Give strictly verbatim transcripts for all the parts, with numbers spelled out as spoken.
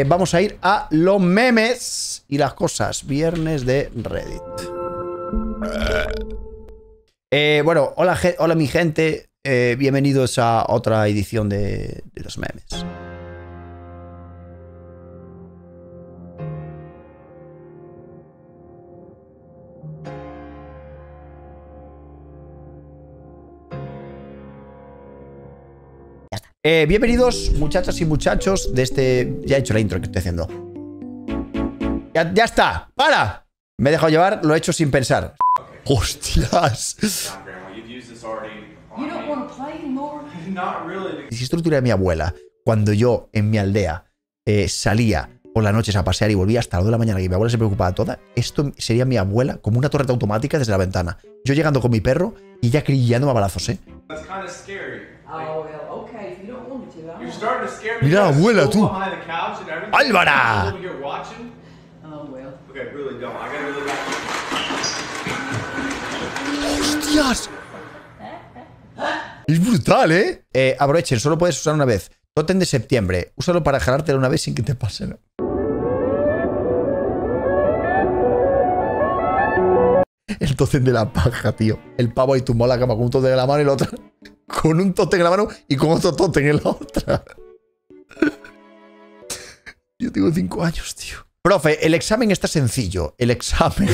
eh, vamos a ir a los memes y las cosas. Viernes de Reddit. Eh, bueno, hola, hola mi gente. Eh, bienvenidos a otra edición de, de los memes. Eh, bienvenidos, muchachas y muchachos, de este... Ya he hecho la intro que estoy haciendo. Ya, ya está, ¡para! Me he dejado llevar, lo he hecho sin pensar. ¡Hostias! Si esto lo tuviera mi abuela, cuando yo en mi aldea eh, salía por las noches a pasear y volvía hasta las dos de la mañana y mi abuela se preocupaba toda, esto sería mi abuela como una torreta automática desde la ventana. Yo llegando con mi perro y ya crillando a balazos, ¿eh? Mira la abuela, tú. ¡Álvara! ¡Hostias! Es brutal, ¿eh? ¿eh? Aprovechen, solo puedes usar una vez. Tótem de septiembre. Úsalo para jalártelo una vez sin que te pase, ¿no? El tótem de la paja, tío. El pavo ahí tumbado en la cama con un tótem en la mano y la otra con un tótem en la mano y con otro tótem en la otra. Yo tengo cinco años, tío. Profe, el examen está sencillo. El examen.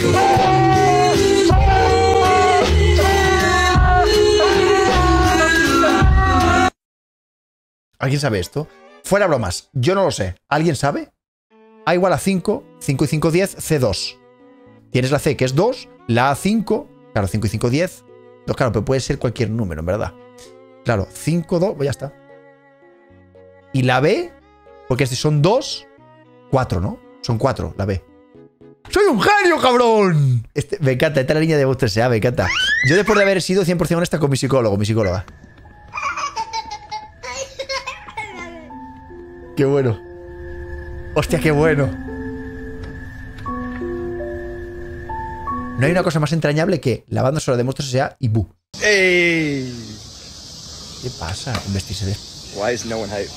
¿Alguien sabe esto? Fuera bromas. Yo no lo sé. ¿Alguien sabe? A igual a cinco. cinco y cinco, diez. C dos. Tienes la C, que es dos. La A, cinco. Claro, cinco y cinco, diez. No, claro, pero puede ser cualquier número, en verdad. Claro, cinco, dos. Pues ya está. Y la B, porque si son dos, cuatro, ¿no? Son cuatro, la B. ¡Soy un genio, cabrón! Este, me encanta, esta es la línea de voz tres A, me encanta. Yo después de haber sido cien por cien honesta con mi psicólogo, mi psicóloga. ¡Qué bueno! ¡Hostia, qué bueno! No hay una cosa más entrañable que la banda sonora de Monstruos S A y bu. ¡Ey! ¿Qué pasa? Investirse de... Why is no one hype?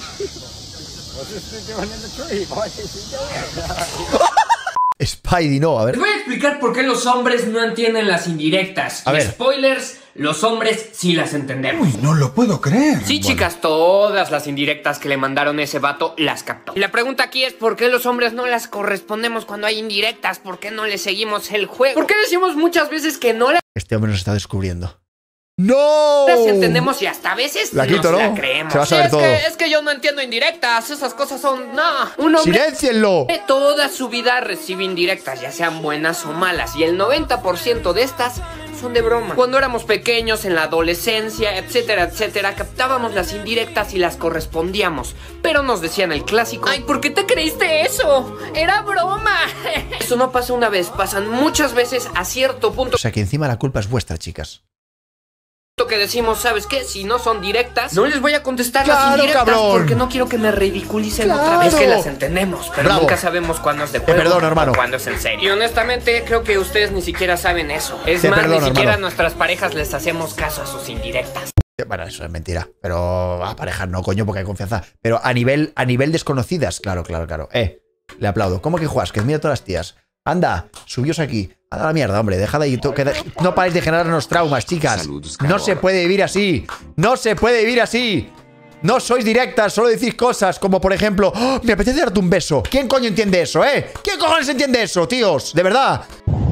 Spidey, no, a ver. Les voy a explicar por qué los hombres no entienden las indirectas. A y ver. Spoilers, los hombres sí las entendemos. Uy, no lo puedo creer. Sí, bueno, chicas, todas las indirectas que le mandaron ese vato las captó. Y la pregunta aquí es ¿por qué los hombres no las correspondemos cuando hay indirectas? ¿Por qué no le seguimos el juego? ¿Por qué decimos muchas veces que no las Este hombre nos está descubriendo. ¡No! entendemos y hasta a veces la quito, nos ¿no? la creemos? Se va a saber Sí, es, todo. que, es que yo no entiendo indirectas. Esas cosas son... No, un hombre... ¡Siléncienlo! Toda su vida recibe indirectas, ya sean buenas o malas, y el noventa por ciento de estas son de broma. Cuando éramos pequeños, en la adolescencia, etcétera, etcétera, captábamos las indirectas y las correspondíamos, pero nos decían el clásico: ¡ay, ¿por qué te creíste eso? ¡Era broma! Eso no pasa una vez, pasan muchas veces a cierto punto. O sea que encima la culpa es vuestra, chicas. Que decimos, ¿sabes qué? Si no son directas, no les voy a contestar ¡Claro, las indirectas, cabrón! porque no quiero que me ridiculicen ¡Claro! otra vez. Es que las entendemos, pero Bravo. nunca sabemos cuándo es de juego, Te perdono, hermano. o cuándo es en serio. Y honestamente, creo que ustedes ni siquiera saben eso. Es Te más, perdono, ni siquiera a hermano. nuestras parejas les hacemos caso a sus indirectas. Bueno, eso es mentira. Pero a parejas no, coño, porque hay confianza. Pero a nivel, a nivel desconocidas, claro, claro, claro. Eh, le aplaudo. ¿Cómo que juegas? Que mira todas las tías. Anda, subíos aquí. Anda a la mierda, hombre. Dejad ahí. Que de... No paréis de generarnos traumas, chicas. No se puede vivir así. No se puede vivir así. No sois directas, solo decís cosas como, por ejemplo, ¡oh, me apetece darte un beso! ¿Quién coño entiende eso, eh? ¿Quién cojones entiende eso, tíos? De verdad.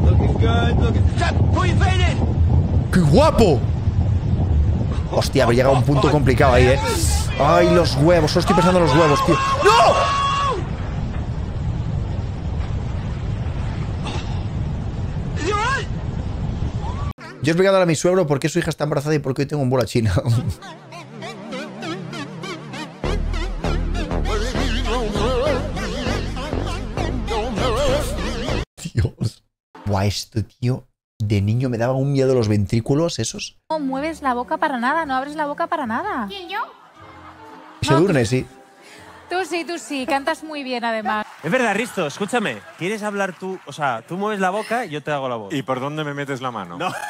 ¡Qué guapo! Hostia, habría llegado a un punto complicado ahí, eh. Ay, los huevos. Solo estoy pensando en los huevos, tío. ¡No! Yo he explicado a mi suegro por qué su hija está embarazada y por qué hoy tengo un bola china. Dios. Buah, esto, tío. De niño me daba un miedo los ventrículos esos. No mueves la boca para nada, no abres la boca para nada. ¿Quién, yo? Se durne, sí. Tú sí, tú sí, cantas muy bien además. Es verdad, Risto, escúchame. ¿Quieres hablar tú? O sea, tú mueves la boca y yo te hago la voz. ¿Y por dónde me metes la mano? No.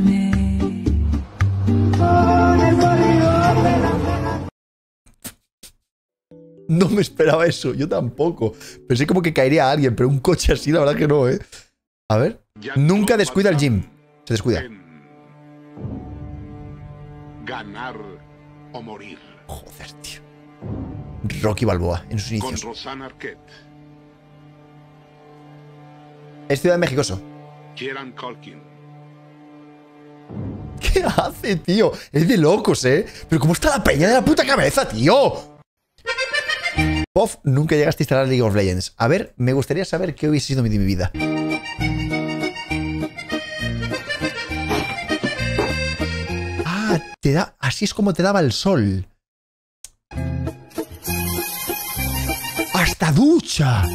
Bésame. No me esperaba eso, yo tampoco. Pensé como que caería alguien, pero un coche así, la verdad que no, ¿eh? A ver. Nunca descuida el gym. Se descuida. Ganar o morir. Joder, tío. Rocky Balboa, en sus Con inicios. Rosanna Arquette, Es Ciudad de México eso. Kieran Culkin, ¿Qué hace, tío? Es de locos, ¿eh? Pero ¿cómo está la peña de la puta cabeza, tío? Puff, nunca llegaste a instalar League of Legends. A ver, me gustaría saber qué hubiese sido de mi vida. Ah, te da... Así es como te daba el sol. ¡Hasta ducha!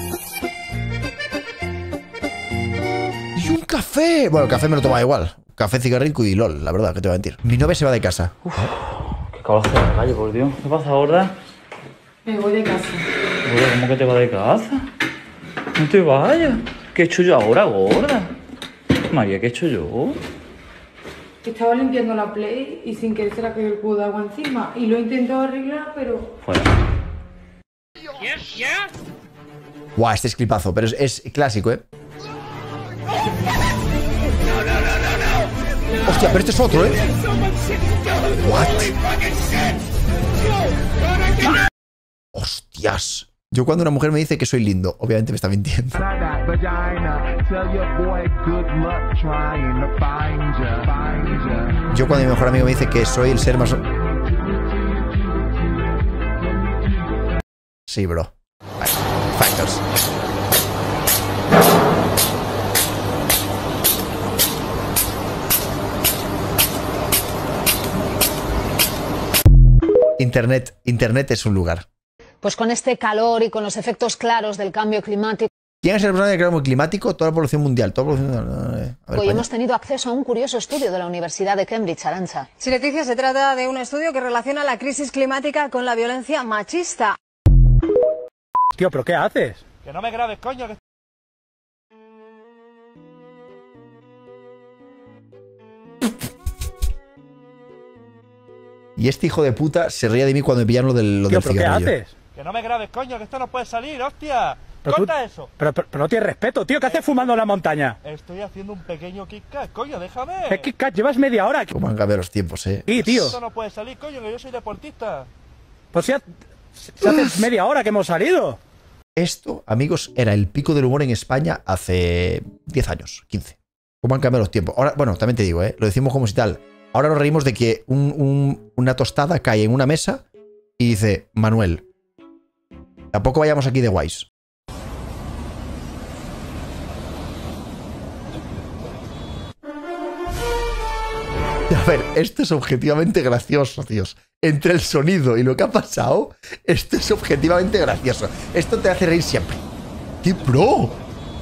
¡Y un café! Bueno, el café me lo tomaba igual. Café, cigarrillo y LOL, la verdad, que te voy a mentir. Mi novia se va de casa. Uf, qué calor hace en la calle, por Dios. ¿Qué pasa, gorda? Me voy de casa. Gorda, ¿cómo que te vas de casa? No te vayas. ¿Qué he hecho yo ahora, gorda? María, ¿qué he hecho yo? Estaba limpiando la Play y sin querer se la cayó el cubo de agua encima. Y lo he intentado arreglar, pero... Fuera. Guau, este es clipazo, pero es, es clásico, ¿eh? Hostia, pero este es otro, ¿eh? What? Hostias. Yo cuando una mujer me dice que soy lindo, obviamente me está mintiendo. Yo cuando mi mejor amigo me dice que soy el ser más... Sí, bro. Vale. Factors. Internet, Internet es un lugar. Pues con este calor y con los efectos claros del cambio climático. ¿Quién es el responsable del cambio climático? Toda la población mundial. Toda la población... A ver, Hoy hemos tenido acceso a un curioso estudio de la Universidad de Cambridge, Arantxa. Sí, Leticia, se trata de un estudio que relaciona la crisis climática con la violencia machista. Tío, ¿pero qué haces? Que no me grabes, coño. Que... Y este hijo de puta se ría de mí cuando me pillaron lo del, lo Tío, del ¿pero cigarrillo. qué haces? que no me grabes, coño, que esto no puede salir, hostia. Pero tú- Corta eso. Pero, pero, pero no tienes respeto, tío. ¿Qué haces fumando en la montaña? Estoy haciendo un pequeño Kit Kat, coño, déjame. Es que, Kat, llevas media hora. ¿Cómo han cambiado los tiempos, eh? Sí, tío. Esto no puede salir, coño, que yo soy deportista. Pues si, ha- si hace media hora que hemos salido. Esto, amigos, era el pico del humor en España hace diez años, quince. ¿Cómo han cambiado los tiempos? Ahora, bueno, también te digo, ¿eh? Lo decimos como si tal. Ahora nos reímos de que un- un- una tostada cae en una mesa y dice, Manuel, tampoco vayamos aquí de guays. A ver, esto es objetivamente gracioso, tíos. Entre el sonido y lo que ha pasado, esto es objetivamente gracioso. Esto te hace reír siempre. ¡Qué pro!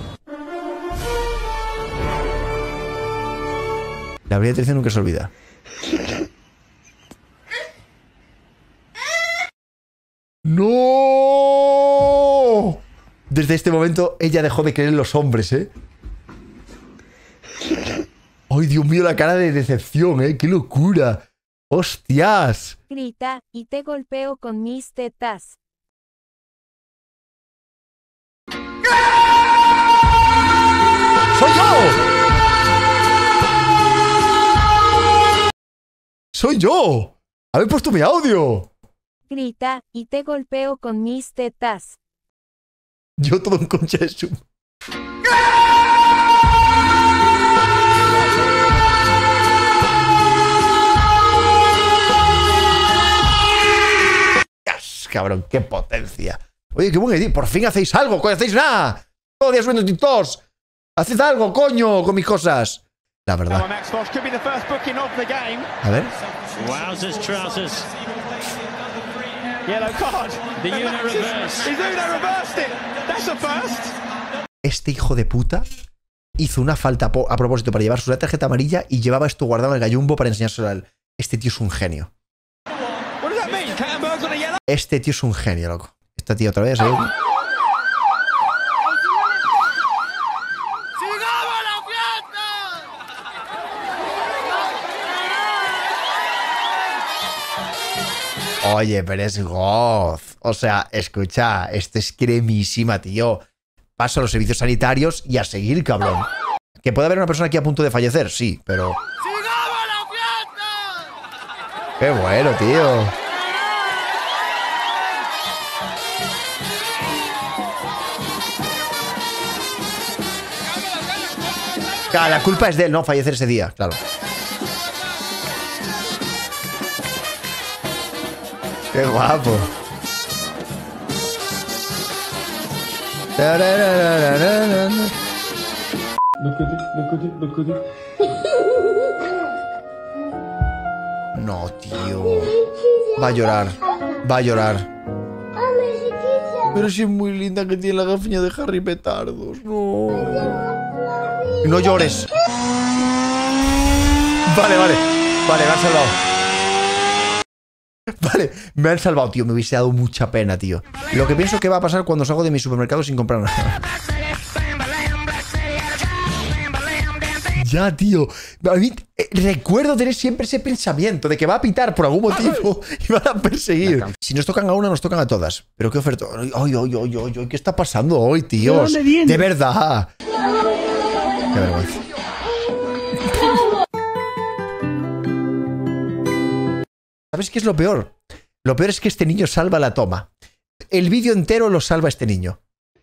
La brilla trece nunca se olvida. ¡No! Desde este momento ella dejó de creer en los hombres, ¿eh? ¡Ay, Dios mío, la cara de decepción, eh! ¡Qué locura! ¡Hostias! Grita, y te golpeo con mis tetas. ¡Soy yo! ¡Soy yo! ¡Habéis puesto mi audio! Grita, y te golpeo con mis tetas. Yo todo en concha de su... ¡Yes! Cabrón, qué potencia. Oye, qué buen edit. Por fin hacéis algo, coño, hacéis nada. Todo el día subiendo TikToks. Haced algo, coño, con mis cosas. La verdad. A ver. Wowzers trousers. Yellow card. The Una reverse. He's Una reversed it. That's a first. Este hijo de puta hizo una falta a propósito para llevar su tarjeta amarilla y llevaba esto guardado en el gallumbo para enseñárselo a él. Este tío es un genio. What does that mean? Cattenberg's on a yellow. Este tío es un genio, loco. Esta tía otra vez, ¿eh? Oye, pero es goz. O sea, escucha, esto es cremísima, tío. Paso a los servicios sanitarios y a seguir, cabrón. ¿Que puede haber una persona aquí a punto de fallecer? Sí, pero... ¡Sigamos la fiesta! ¡Qué bueno, tío! Claro, la culpa es de él, no fallecer ese día, claro. ¡Qué guapo! No, tío. Va a llorar. Va a llorar. Pero si es muy linda que tiene la gafiña de Harry Petardos. No. No llores. Vale, vale. Vale, me han salvado. Vale, me han salvado, tío. Me hubiese dado mucha pena, tío. Lo que pienso que va a pasar cuando salgo de mi supermercado sin comprar nada. Ya, tío. A mí, eh, recuerdo tener siempre ese pensamiento de que va a pitar por algún motivo y van a perseguir. Si nos tocan a una, nos tocan a todas. Pero qué oferta. Ay, ay, ay, ay, ay, ¿qué está pasando hoy, tíos? ¿De dónde viene? De verdad. Qué vergüenza. ¿Sabes qué es lo peor? Lo peor es que este niño salva la toma. El vídeo entero lo salva este niño.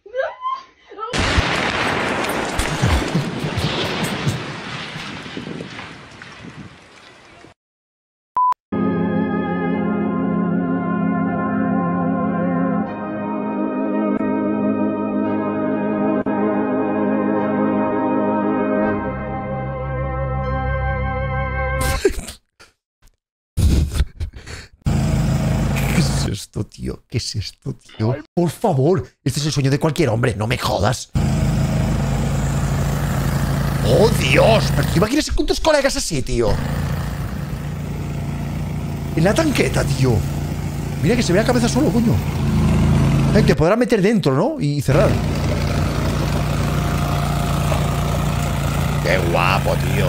¿Qué es esto, tío? ¿Qué es esto, tío? Por favor, este es el sueño de cualquier hombre, no me jodas. ¡Oh, Dios! ¿Pero tú imaginas con tus colegas así, tío? En la tanqueta, tío. Mira que se ve la cabeza solo, coño. Eh, te podrás meter dentro, ¿no? Y cerrar. ¡Qué guapo, tío!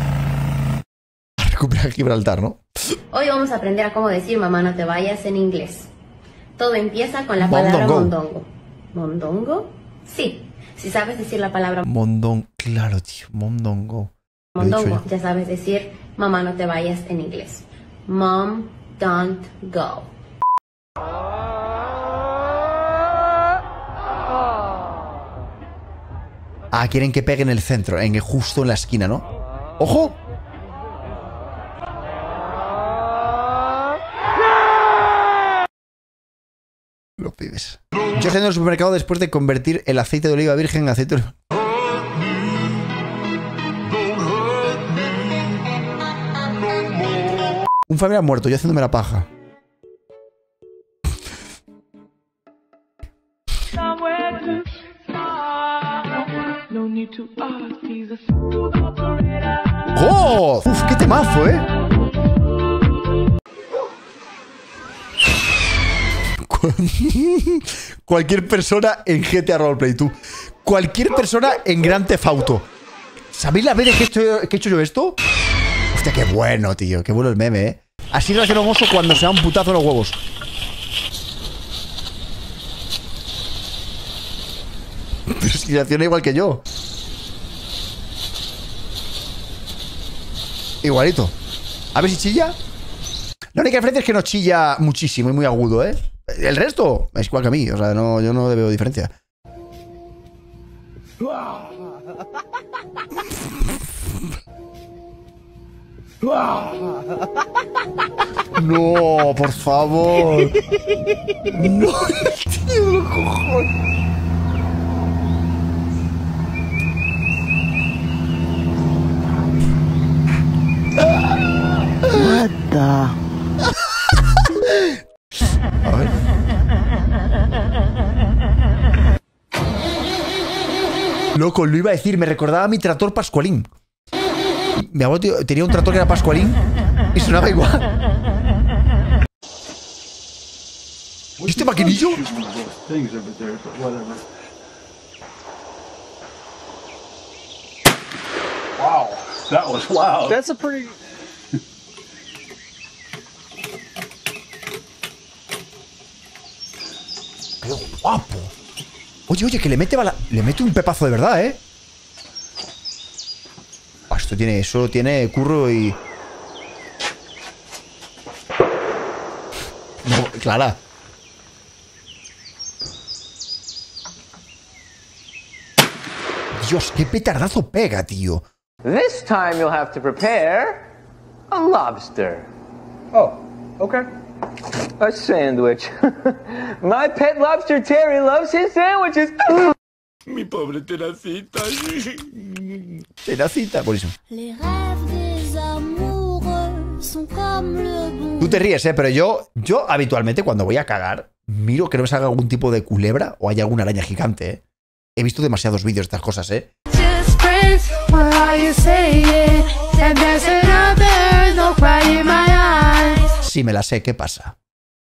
A recuperar Gibraltar, ¿no? Hoy vamos a aprender a cómo decir mamá no te vayas en inglés. Todo empieza con la palabra mondongo. ¿Mondongo? Sí. Si sabes decir la palabra mondongo, claro, tío, mondongo. Mondongo, ya sabes decir mamá no te vayas en inglés. Mom, don't go. Ah, quieren que pegue en el centro, en justo en la esquina, ¿no? ¡Ojo! Los pibes. Yo estoy en el supermercado después de convertir el aceite de oliva virgen en aceite de oliva. Un familiar muerto, yo haciéndome la paja. ¡Oh! ¡Uf, qué temazo, eh! Cualquier persona en G T A Roleplay, tú. Cualquier persona en Grand Theft Auto. ¿Sabéis la vez que he, hecho, que he hecho yo esto? Hostia, qué bueno, tío. Qué bueno el meme, eh. Así reacciona un oso cuando se da un putazo en los huevos. Pero si reacciona igual que yo. Igualito. A ver si chilla. La única diferencia es que no chilla muchísimo y muy agudo, ¿eh? El resto es igual que a mí. O sea, no, yo no veo diferencia. No, por favor. No, tío, los cojones. What the... A ver. Loco, lo iba a decir, me recordaba a mi tractor Pascualín. Mi abuelo tío, tenía un tractor que era Pascualín y sonaba igual. ¿Y este maquinillo? Wow, that was wow. That's a pretty... ¡Qué guapo! Oye, oye, que le mete bala... Le mete un pepazo de verdad, ¿eh? Oh, esto tiene... Eso tiene curro y... No, Clara. Dios, qué petardazo pega, tío. This time you'll have to prepare a lobster. Oh, okay. A sandwich. My pet lobster Terry loves his sandwiches. Mi pobre Tenacita. Tenacita, buenísimo. Tú te ríes, ¿eh? Pero yo, yo habitualmente cuando voy a cagar, miro que no me salga algún tipo de culebra o haya alguna araña gigante, ¿eh? He visto demasiados vídeos de estas cosas, ¿eh? Sí, me la sé, ¿qué pasa?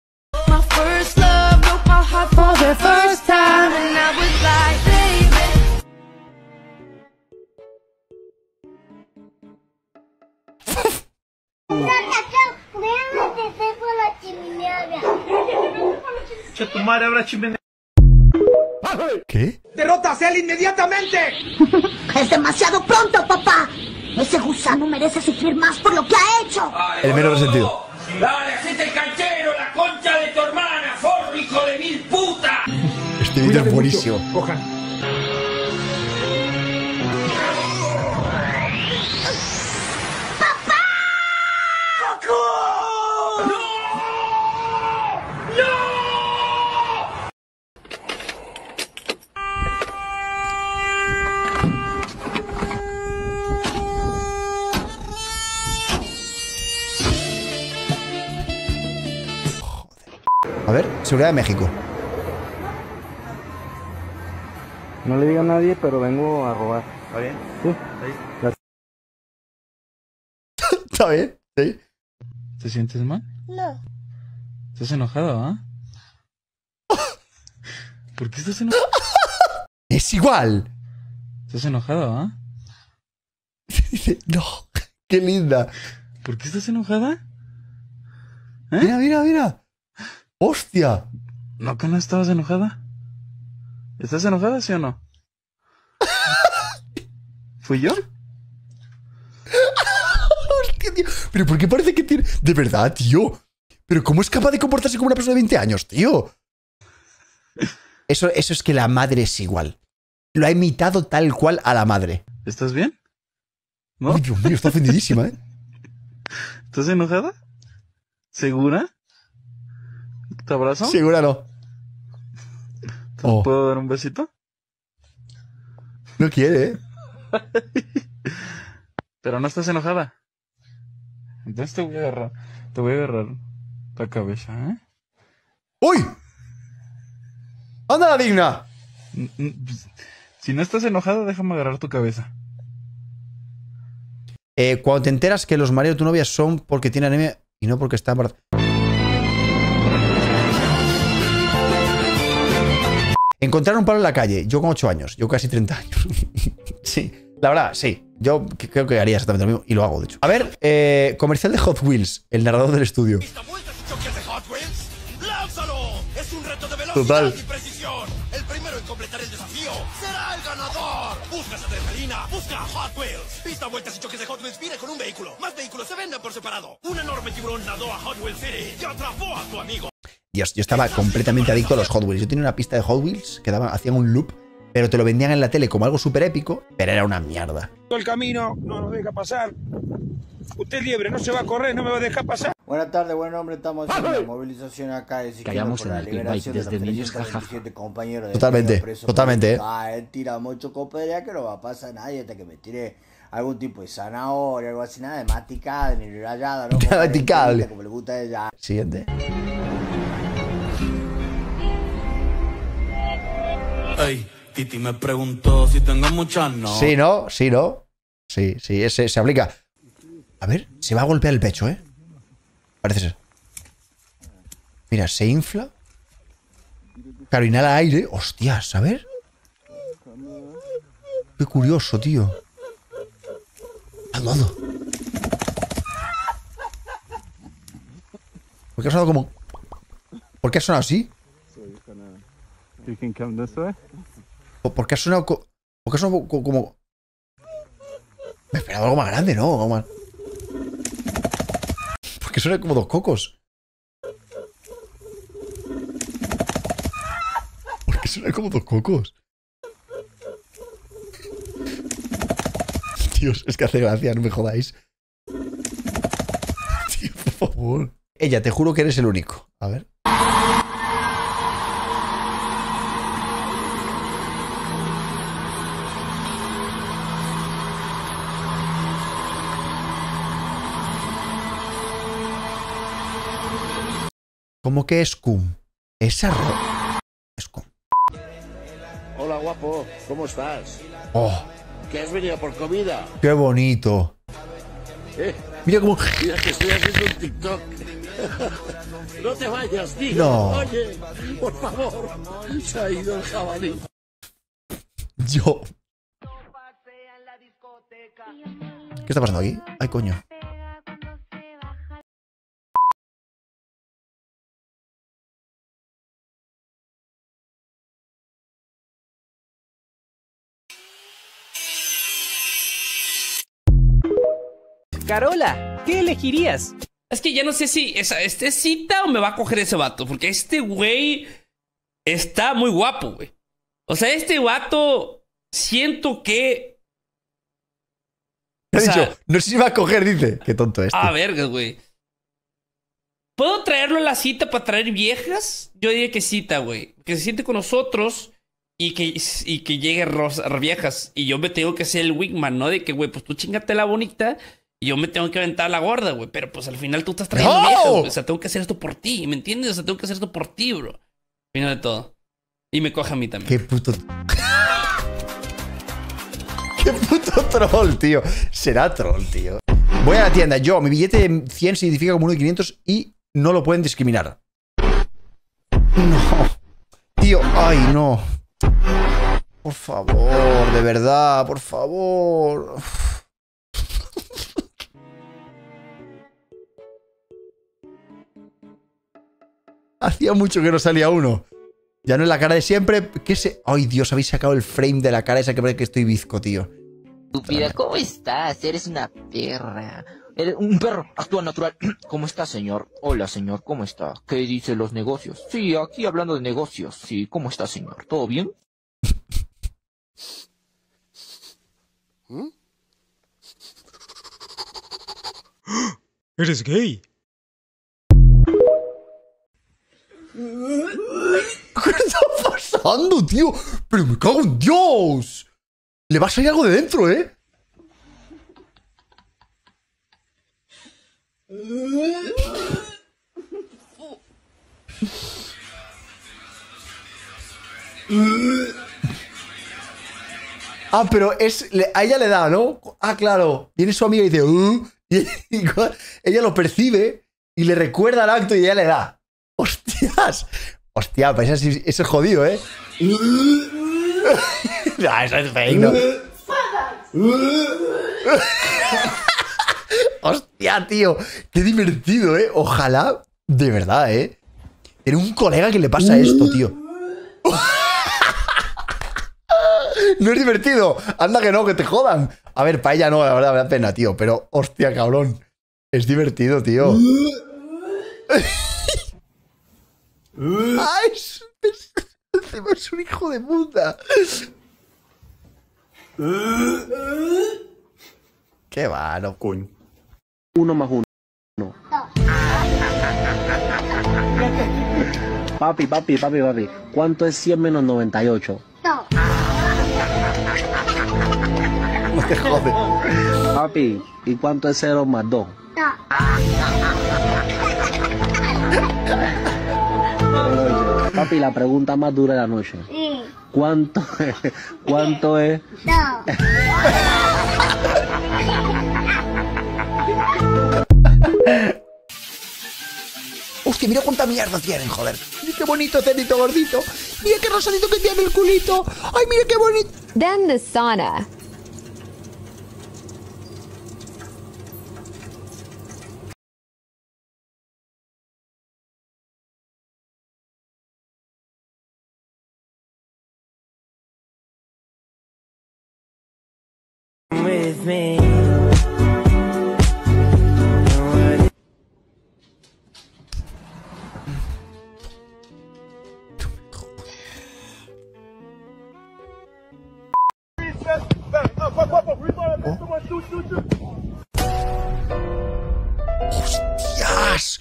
Tu madre habrá chimenea. ¿Qué? ¡Derrota a Cell inmediatamente! Es demasiado pronto, papá. Ese gusano merece sufrir más por lo que ha hecho. El menor sentido. ¡Dale, hacete el canchero, la concha de tu hermana, forro, hijo de mil puta! Este vídeo es buenísimo. Cojan. ¡Papá! ¡No! ¡No! A ver, seguridad de México. No le diga a nadie, pero vengo a robar. ¿Está bien? Sí. ¿Está bien? Sí. ¿Te sientes mal? No. ¿Estás enojado, ah? ¿Por qué estás enojado? Es igual. ¿Estás enojado, ah? Dice, no, qué linda. ¿Por qué estás enojada? ¿Eh? Mira, mira, mira. ¡Hostia! ¿No que no estabas enojada? ¿Estás enojada, sí o no? ¿Fui yo? Hostia, tío. Pero ¿por qué parece que tiene...? De verdad, tío. Pero ¿cómo es capaz de comportarse como una persona de veinte años, tío? Eso, eso es que la madre es igual. Lo ha imitado tal cual a la madre. ¿Estás bien? ¿No? Uy, Dios mío, está ofendidísima, ¿eh? ¿Estás enojada? ¿Segura? ¿Te abrazo? Segura no. ¿Te Oh. puedo dar un besito? No quiere, ¿eh? Pero no estás enojada. Entonces te voy a agarrar. Te voy a agarrar la cabeza, ¿eh? ¡Uy! ¡Anda la digna! Si no estás enojada, déjame agarrar tu cabeza. Eh, cuando te enteras que los maridos de tu novia son porque tiene anemia y no porque está embarazada. Encontrar un palo en la calle. Yo con ocho años. Yo casi treinta años. Sí. La verdad, sí. Yo creo que haría exactamente lo mismo. Y lo hago, de hecho. A ver, eh, comercial de Hot Wheels. El narrador del estudio. Es un reto de velocidad Total. y precisión. El primero en completar el desafío será el ganador. Buscas adrenalina, busca Hot Wheels. Pista, vueltas y choques de Hot Wheels viene con un vehículo. Más vehículos se venden por separado. Un enorme tiburón nadó a Hot Wheels City y atrapó a tu amigo. Dios, yo estaba completamente adicto a los Hot Wheels. Yo tenía una pista de Hot Wheels que daban, hacían un loop, pero te lo vendían en la tele como algo súper épico, pero era una mierda. El camino no nos deja pasar. Usted es liebre, no se va a correr, no me va a dejar pasar. Buenas tardes, buen hombre, estamos en una movilización acá de Callamos en el clickbait desde niños, jajaja. Totalmente, totalmente, eh. Ah, él tira mucho copedia que no va a pasar a nadie hasta que me tire algún tipo de zanahoria, algo así, nada de masticada, ni rayada, ¿no? Nada masticable. Como le gusta a ella. Siguiente. Ey, Titi me preguntó si tengo muchas, ¿no? Sí, ¿no? Sí, ¿no? Sí, sí, ese se aplica. A ver, se va a golpear el pecho, ¿eh? Parece ser. Mira, se infla. Claro, inhala aire. Hostias, a ver. Qué curioso, tío. Ando, ando. ¿Por qué ha sonado como...? ¿Por qué ha sonado así? You can come this way. ¿Por qué ha sonado co ¿Por qué ha sonado co como... Me esperaba algo más grande, ¿no? Algo más... ¿Por qué suena como dos cocos? ¿Por qué suena como dos cocos? Dios, es que hace gracia, no me jodáis. Tío, por favor. Ella, te juro que eres el único. A ver. ¿Cómo que es cum? Es arroz. Es cum. Hola, guapo. ¿Cómo estás? Oh, ¿Qué has venido por comida? qué bonito. Eh, Mira cómo... mira que estoy haciendo un TikTok. No te vayas, tío. No. Oye, por favor. Se ha ido el jabalí. Yo. ¿Qué está pasando aquí? Ay, coño. Carola, ¿qué elegirías? Es que ya no sé si esa, este cita o me va a coger ese vato. Porque este güey está muy guapo, güey. O sea, este vato siento que... ¿Qué ha o sea, dicho? No sé si va a coger, dice. Qué tonto este. Ah, verga, güey. ¿Puedo traerlo a la cita para traer viejas? Yo diría que cita, güey. Que se siente con nosotros y que, y que llegue rosa, viejas. Y yo me tengo que ser el wingman, ¿no? De que, güey, pues tú chingate la bonita y yo me tengo que aventar la gorda, güey. Pero pues al final tú estás trayendo ¡No! viejas, güey. O sea, tengo que hacer esto por ti, ¿me entiendes? O sea, tengo que hacer esto por ti, bro. Al final de todo. Y me coge a mí también. Qué puto... Qué puto troll, tío. Será troll, tío. Voy a la tienda. Yo, mi billete de cien se identifica como uno de quinientos y no lo pueden discriminar. No. Tío, ay, no. Por favor, de verdad, por favor. Hacía mucho que no salía uno. Ya no es la cara de siempre. ¿Qué se...? Ay, Dios, habéis sacado el frame de la cara esa que parece que estoy bizco, tío. Estúpida, ¿cómo estás? Eres una perra. Eres un perro, actúa natural. ¿Cómo está, señor? Hola, señor, ¿cómo está? ¿Qué dicen los negocios? Sí, aquí hablando de negocios. Sí, ¿cómo está, señor? ¿Todo bien? ¿Mm? ¿Eres gay? ¿Qué está pasando, tío? Pero me cago en Dios. Le va a salir algo de dentro, ¿eh? Ah, pero es... le- a ella le da, ¿no? Ah, claro. Viene su amiga y dice... "Uh", y, y cu- ella lo percibe y le recuerda el acto y ella le da. ¡Hostias! Hostia, pues eso, es- eso es jodido, ¿eh? No, eso es fake, ¿no? Hostia, tío. Qué divertido, ¿eh? Ojalá, de verdad, ¿eh? Tener un colega que le pasa esto, tío. No es divertido. Anda que no, que te jodan. A ver, para ella no, la verdad me da pena, tío. Pero, hostia, cabrón. Es divertido, tío. ¡Ay! Es, es, es un hijo de puta. Qué va, no, coño. Uno más uno. Papi, papi, papi, papi. ¿Cuánto es cien menos noventa y ocho? No te jode. Papi, ¿y cuánto es cero más dos? Papi, la pregunta más dura de la noche. ¿Cuánto es? ¿Cuánto es? Hostia, mira cuánta mierda tienen, joder. Mira qué bonito cerdito gordito. Mira qué rosadito que tiene el culito. Ay, mira qué bonito. Then the sauna. with me. ¡Hostias!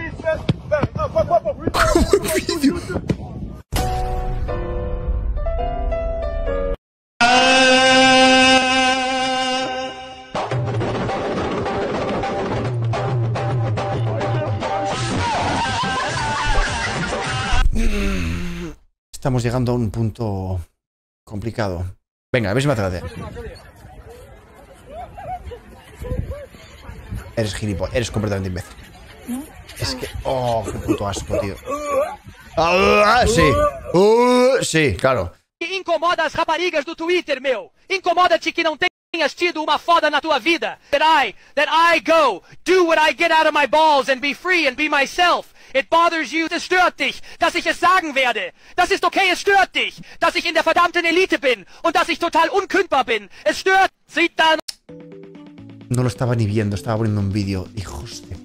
Estamos llegando a un punto complicado. Venga, a ver si me atrás. Eres gilipollas, eres completamente imbécil. Es que... Oh, qué puto asco, tío. Ah, sí. Uh, sí, claro. Incomoda as raparigas do Twitter, meu. Incomoda-te que não tenhas tido uma foda na tua vida. That I, that I go, do what I get out of my balls and be free and be myself. It bothers you, es stört dich, dass ich es sagen werde. Das ist okay, es stört dich, dass ich in der verdammten Elite bin und dass ich total unkündbar bin. Es stört, sieht dann... No lo estaba ni viendo, estaba poniendo un vídeo. Hijos de